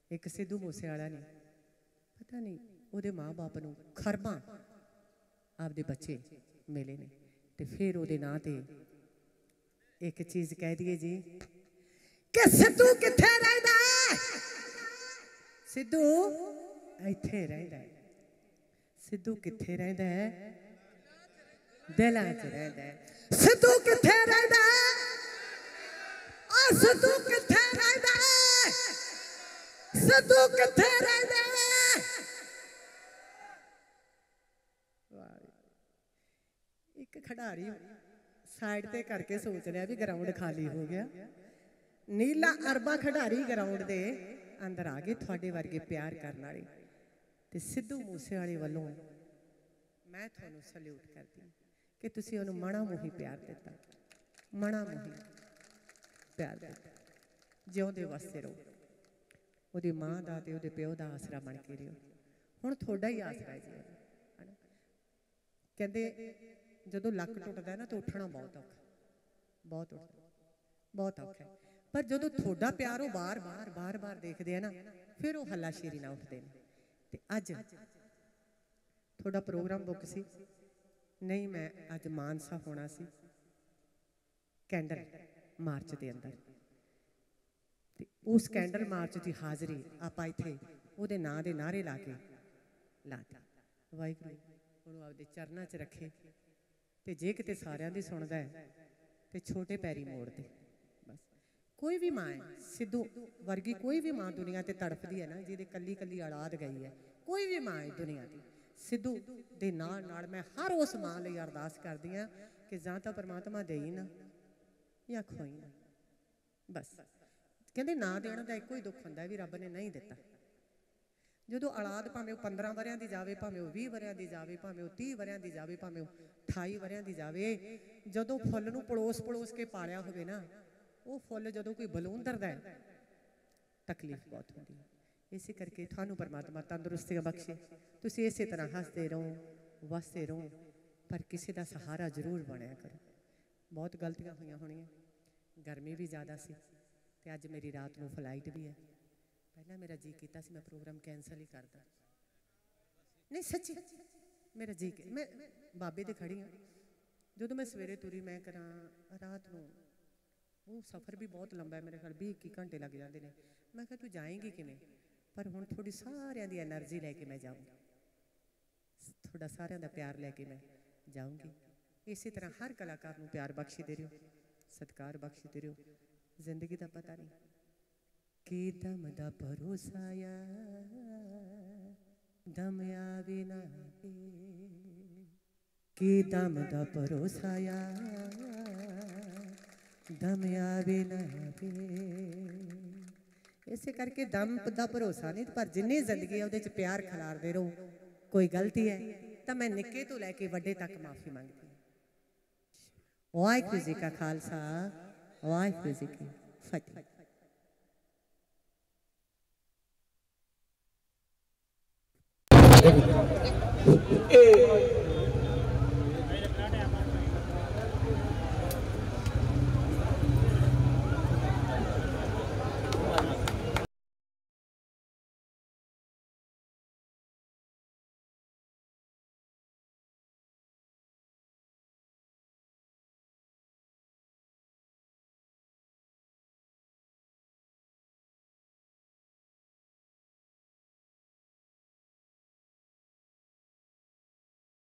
एक सिद्धू मूसेवाला ने पता नहीं ਉਹਦੇ माँ-बाप ਨੂੰ ਖਰਬਾਂ ਆਪਦੇ ਬੱਚੇ ਮਿਲੇ ਨੇ ਤੇ ਫਿਰ ਉਹਦੇ ਨਾਂ ਤੇ ਇੱਕ ਚੀਜ਼ ਕਹਿ ਦਈਏ ਜੀ ਕਿ ਸਿੱਧੂ ਕਿੱਥੇ ਰਹਿੰਦਾ ਸਿੱਧੂ ਇੱਥੇ ਰਹਿੰਦਾ ਸਿੱਧੂ ਕਿੱਥੇ ਰਹਿੰਦਾ ਦਿਲਾਂ 'ਚ ਰਹਿੰਦਾ ਸਿੱਧੂ ਕਿੱਥੇ ਰਹਿੰਦਾ ਓ ਸਿੱਧੂ ਕਿੱਥੇ ਰਹਿੰਦਾ ਸਿੱਧੂ ਕਿੱਥੇ ਰਹਿੰਦਾ एक खिडारी साइड ते करके सोच लिया भी ग्राउंड खाली हो गया नीला अरबा खिडारी ग्राउंड दे अंदर आ गए थोड़े वर्गे प्यार करने वाले ते सिद्धू मूसेवाले वालों मैं थानू सल्यूट करती कि तुसी उन्हें मना मोही प्यार दिता मना मोही प्यार दिता जिउंदे वास्ते रहो ਉਹਦੀ मां दा ते ਉਹਦੇ ਪਿਓ ਦਾ आसरा बन के रहो हुण थोड़ा ही आसरा है जी कहते ਜਦੋਂ ਲੱਕ ਟੁੱਟਦਾ ਨਾ ਤਾਂ ਉੱਠਣਾ ਬਹੁਤ ਔਖਾ ਬਹੁਤ ਔਖਾ ਪਰ ਜਦੋਂ ਤੁਹਾਡਾ ਪਿਆਰ ਉਹ ਬਾਰ-ਬਾਰ ਦੇਖਦੇ ਆ ਨਾ ਫਿਰ ਉਹ ਹੱਲਾਸ਼ੇਰੀ ਨਾਲ ਉੱਠਦੇ ਨੇ ਤੇ ਅੱਜ ਤੁਹਾਡਾ ਪ੍ਰੋਗਰਾਮ ਬੁੱਕ ਸੀ ਨਹੀਂ ਮੈਂ ਅੱਜ ਮਾਨਸਾ ਹੋਣਾ ਸੀ ਕੈਂਡਲ ਮਾਰਚ ਦੇ ਅੰਦਰ ਤੇ ਉਸ ਕੈਂਡਲ ਮਾਰਚ ਦੀ ਹਾਜ਼ਰੀ ਆਪਾਂ ਇੱਥੇ ਉਹਦੇ ਨਾਂ ਦੇ ਨਾਰੇ ਲਾ ਕੇ ਲਾਤਾ ਵਾਹਿਗੁਰੂ ਉਹਨੂੰ ਆਪਦੇ ਚਰਨਾਂ 'ਚ ਰੱਖੇ ਤੇ ਜੇ ਕਿਤੇ ਸਾਰਿਆਂ ਦੀ ਸੁਣਦਾ ਹੈ ਤੇ ਛੋਟੇ ਪੈਰੀ ਮੋੜਦੇ ਬਸ ਕੋਈ ਵੀ ਮਾਂ ਹੈ ਸਿੱਧੂ ਵਰਗੀ ਕੋਈ ਵੀ ਮਾਂ ਦੁਨੀਆ ਤੇ ਤੜਫਦੀ ਹੈ ਨਾ ਜਿਹਦੇ ਕੱਲੀ ਕੱਲੀ ਔਲਾਦ ਗਈ ਹੈ ਕੋਈ ਵੀ ਮਾਂ ਹੈ ਦੁਨੀਆ ਦੀ ਸਿੱਧੂ ਦੇ ਨਾਲ ਮੈਂ ਹਰ ਉਸ ਮਾਂ ਲਈ ਅਰਦਾਸ ਕਰਦੀ ਹਾਂ ਕਿ ਜਾਂ ਤਾਂ ਪਰਮਾਤਮਾ ਦੇਈ ਨਾ ਜਾਂ ਖੋਈ ਨਾ ਬਸ ਕਹਿੰਦੇ ਨਾ ਦੇਣਾ ਦਾ ਇੱਕੋ ਹੀ ਦੁੱਖ ਹੁੰਦਾ ਵੀ ਰੱਬ ਨੇ ਨਹੀਂ ਦਿੱਤਾ ਜਦੋਂ ਔਲਾਦ ਭਾਵੇਂ 15 ਵਰਿਆਂ ਦੀ ਜਾਵੇ ਭਾਵੇਂ 20 ਵਰਿਆਂ ਦੀ ਜਾਵੇ ਭਾਵੇਂ 30 ਵਰਿਆਂ ਦੀ ਜਾਵੇ ਭਾਵੇਂ 28 ਵਰਿਆਂ ਦੀ ਜਾਵੇ ਜਦੋਂ ਫੁੱਲ ਨੂੰ ਪਲੋਸ ਕੇ ਪਾਲਿਆ ਹੋਵੇ ਨਾ ਉਹ ਫੁੱਲ ਜਦੋਂ ਕੋਈ ਬਲੂੰਦਰਦਾ ਹੈ ਤਕਲੀਫ ਬਹੁਤ ਹੁੰਦੀ ਹੈ ਇਸੇ ਕਰਕੇ ਤੁਹਾਨੂੰ ਪਰਮਾਤਮਾ ਤੰਦਰੁਸਤੀਆਂ ਬਖਸ਼ੇ ਤੁਸੀਂ ਇਸੇ ਤਰ੍ਹਾਂ ਹੱਸਦੇ ਰਹੋ ਵਸਦੇ ਰਹੋ ਪਰ ਕਿਸੇ ਦਾ ਸਹਾਰਾ ਜ਼ਰੂਰ ਬਣਿਆ ਕਰੋ ਬਹੁਤ ਗਲਤੀਆਂ ਹੋਈਆਂ ਹੋਣੀਆਂ ਗਰਮੀ ਵੀ ਜ਼ਿਆਦਾ ਸੀ ਤੇ ਅੱਜ ਮੇਰੀ ਰਾਤ ਨੂੰ ਫਲਾਈਟ ਵੀ ਹੈ पहला मेरा जी किया मैं प्रोग्राम कैंसल ही करता नहीं सच्ची मेरा जी मैं बाबे दे खड़ी हाँ जो मैं सवेरे तुरी मैं करा रात को वो सफ़र भी बहुत लंबा है मेरे ख्याल 20-21 घंटे लग जाते हैं मैं कहा तू जाएगी किमें पर हुण थोड़ी सारियां दी एनर्जी लैके मैं जाऊँगी थोड़ा सारियां दा प्यार लैके मैं जाऊँगी इसी तरह हर कलाकार नूं प्यार बख्शदे रहो सत्कार बख्शदे रहो जिंदगी का पता नहीं कि दम दा भरोसाया दम आवे ना कि दम दा भरोसाया दम आवे ना इसे करके दम दा भरोसा नहीं पर जिन्नी जिंदगी है उहदे च प्यार खिलारदे रहो कोई गलती है तो मैं निक्के तो लैके वड्डे तक माफ़ी मंगती वाहिगुरू जी का खालसा वाहिगुरू जी की फतेह Thank you.